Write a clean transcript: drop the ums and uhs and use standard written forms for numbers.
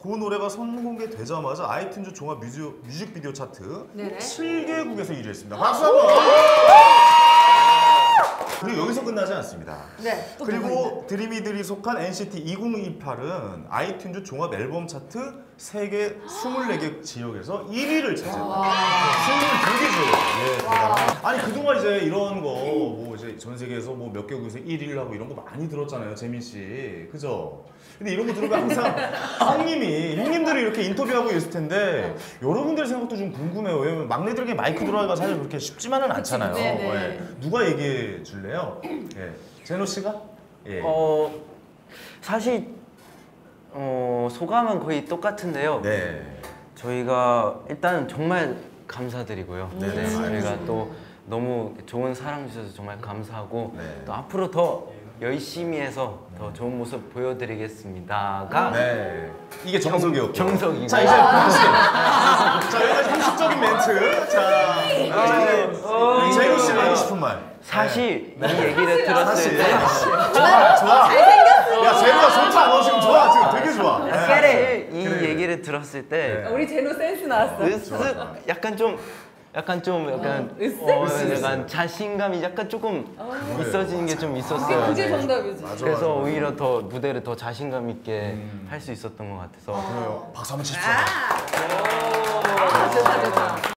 그 노래가 선공개되자마자 아이튠즈 종합 뮤직비디오 차트 네네. 7개국에서 1위 했습니다. 박수 한번! 그리고 여기서 끝나지 않습니다. 네. 또 그리고 드림이들이 속한 NCT 2028은 아이튠즈 종합 앨범 차트 세계 24개 지역에서 1위를 차지했다. 22개 지역. 예, 대단합니다. 아니 그동안 이제 이런 거 뭐 이제 전 세계에서 뭐 몇 개국에서 1위를 하고 이런 거 많이 들었잖아요, 재민 씨. 그죠? 근데 이런 거 들으면 항상 형님들이 이렇게 인터뷰하고 있을 텐데 여러분들 생각도 좀 궁금해요. 왜냐면 막내들에게 마이크 들어가기가 사실 그렇게 쉽지만은 않잖아요. 예. 누가 얘기해 줄래요? 예. 제노 씨가? 예. 사실 소감은 거의 똑같은데요. 네. 저희가 일단 정말 감사드리고요. 네, 저희가 또 너무 좋은 사랑 주셔서 정말 감사하고 네. 또 앞으로 더 열심히 해서 더 좋은 모습 보여드리겠습니다가 네. 이게 정석이었고. 정석이고. 자, 이제 공식. 자, 여기까지 형식적인 멘트. 자, 이제 제노 씨가 하고 싶은 말. 사실 이 얘기를 들었을 때 좋아. 잘생겼어. 야, 제노가 좋다. 너 지금 좋아. 지금 되게 좋아. 사실 이 얘기를 들었을 때 우리 제노 센스 나왔어. 으쓱 약간 자신감이 약간 조금 있어지는 게 좀 있었어요. 그게 네. 정답이지. 그래서 오히려 더 무대를 더 자신감 있게 할 수 있었던 것 같아서. 그래요. 박수 한번 치십시오. 좋다.